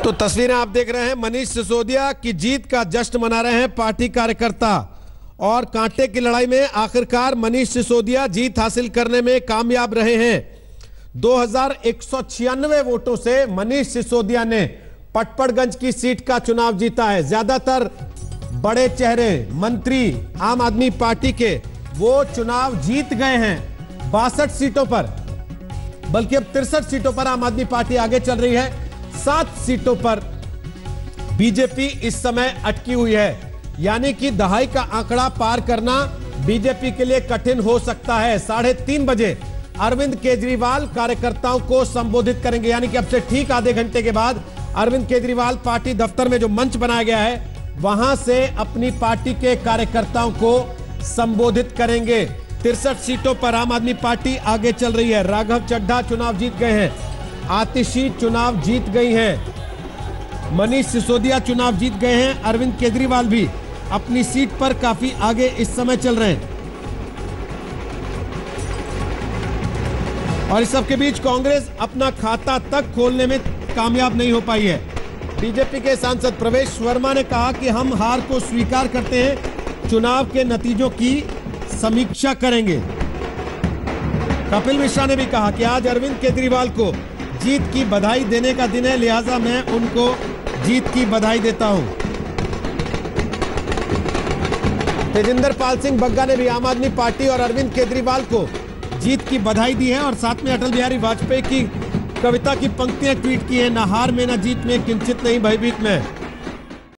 तो तस्वीरें आप देख रहे हैं, मनीष सिसोदिया की जीत का जश्न मना रहे हैं पार्टी कार्यकर्ता। और कांटे की लड़ाई में आखिरकार मनीष सिसोदिया जीत हासिल करने में कामयाब रहे हैं। 2196 वोटों से मनीष सिसोदिया ने पटपड़गंज की सीट का चुनाव जीता है। ज्यादातर बड़े चेहरे मंत्री आम आदमी पार्टी के वो चुनाव जीत गए हैं 62 सीटों पर, बल्कि अब 63 सीटों पर आम आदमी पार्टी आगे चल रही है। 7 सीटों पर बीजेपी इस समय अटकी हुई है, यानी कि दहाई का आंकड़ा पार करना बीजेपी के लिए कठिन हो सकता है। 3:30 बजे अरविंद केजरीवाल कार्यकर्ताओं को संबोधित करेंगे, यानी कि अब से ठीक आधे घंटे के बाद अरविंद केजरीवाल पार्टी दफ्तर में जो मंच बनाया गया है वहां से अपनी पार्टी के कार्यकर्ताओं को संबोधित करेंगे। 63 सीटों पर आम आदमी पार्टी आगे चल रही है। राघव चड्ढा चुनाव जीत गए हैं, आतिशी चुनाव जीत गई हैं, मनीष सिसोदिया चुनाव जीत गए हैं, अरविंद केजरीवाल भी अपनी सीट पर काफी आगे इस समय चल रहे हैं। और इस सब के बीच कांग्रेस अपना खाता तक खोलने में कामयाब नहीं हो पाई है। बीजेपी के सांसद प्रवेश वर्मा ने कहा कि हम हार को स्वीकार करते हैं, चुनाव के नतीजों की समीक्षा करेंगे। कपिल मिश्रा ने भी कहा कि आज अरविंद केजरीवाल को जीत की बधाई देने का दिन है, लिहाजा मैं उनको जीत की बधाई देता हूं। तेजिंदर पाल सिंह बग्गा ने भी आम आदमी पार्टी और अरविंद केजरीवाल को जीत की बधाई दी है और साथ में अटल बिहारी वाजपेयी की कविता की पंक्तियां ट्वीट की है, न हार में न जीत में किंचित नहीं भयभीत में।